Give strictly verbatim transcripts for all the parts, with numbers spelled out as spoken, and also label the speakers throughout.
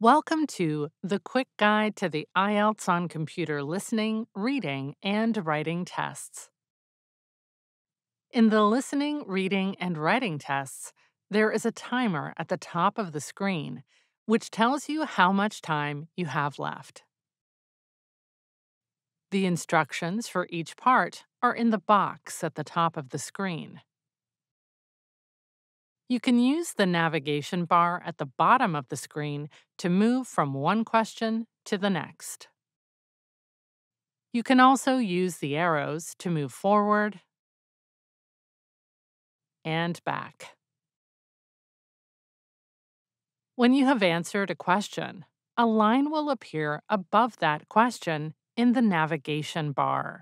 Speaker 1: Welcome to the quick guide to the I E L T S on computer listening, reading, and writing tests. In the listening, reading, and writing tests, there is a timer at the top of the screen, which tells you how much time you have left. The instructions for each part are in the box at the top of the screen. You can use the navigation bar at the bottom of the screen to move from one question to the next. You can also use the arrows to move forward and back. When you have answered a question, a line will appear above that question in the navigation bar.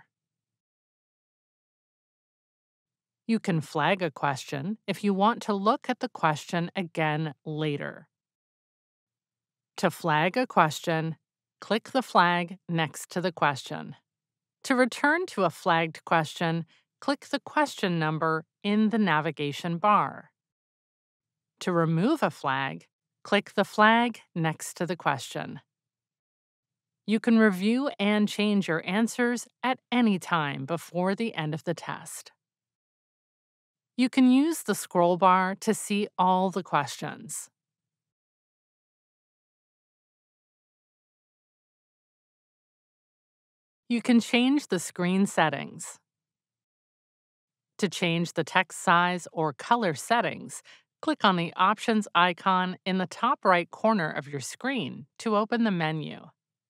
Speaker 1: You can flag a question if you want to look at the question again later. To flag a question, click the flag next to the question. To return to a flagged question, click the question number in the navigation bar. To remove a flag, click the flag next to the question. You can review and change your answers at any time before the end of the test. You can use the scroll bar to see all the questions. You can change the screen settings. To change the text size or color settings, click on the Options icon in the top right corner of your screen to open the menu.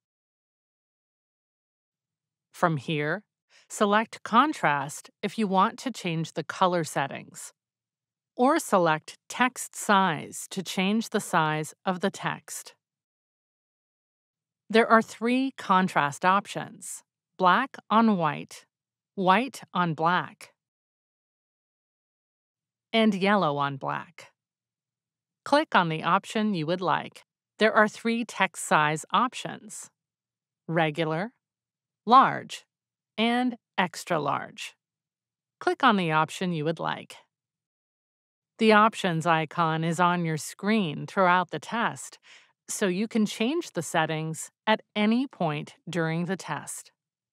Speaker 1: From here, select Contrast if you want to change the color settings, or select Text Size to change the size of the text. There are three contrast options: black on white, white on black, and yellow on black. Click on the option you would like. There are three text size options: regular, large, and extra large. Click on the option you would like. The options icon is on your screen throughout the test, so you can change the settings at any point during the test.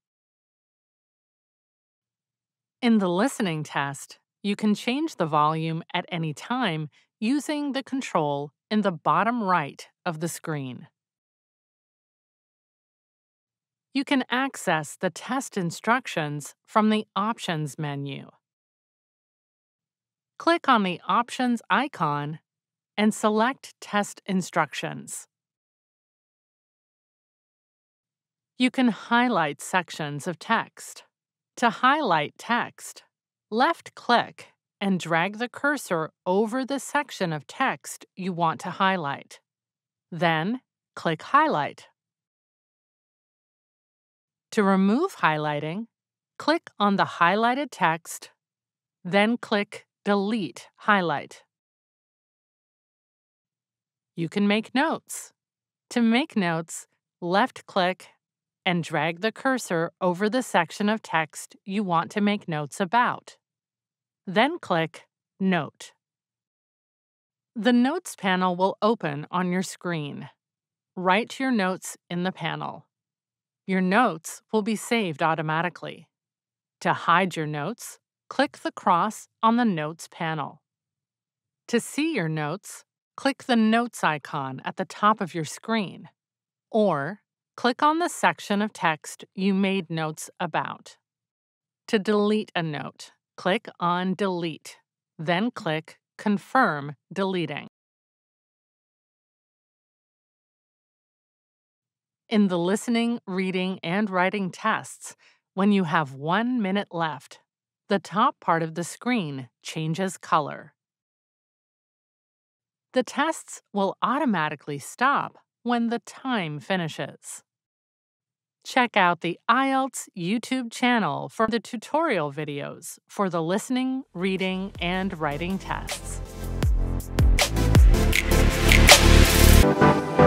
Speaker 1: In the listening test, you can change the volume at any time using the control in the bottom right of the screen. You can access the test instructions from the Options menu. Click on the Options icon and select Test Instructions. You can highlight sections of text. To highlight text, left-click and drag the cursor over the section of text you want to highlight. Then, click Highlight. To remove highlighting, click on the highlighted text, then click Delete Highlight. You can make notes. To make notes, left-click and drag the cursor over the section of text you want to make notes about. Then click Note. The Notes panel will open on your screen. Write your notes in the panel. Your notes will be saved automatically. To hide your notes, click the cross on the Notes panel. To see your notes, click the Notes icon at the top of your screen, or click on the section of text you made notes about. To delete a note, click on Delete, then click Confirm Deleting. In the listening, reading, and writing tests, when you have one minute left, the top part of the screen changes color. The tests will automatically stop when the time finishes. Check out the I E L T S YouTube channel for the tutorial videos for the listening, reading, and writing tests.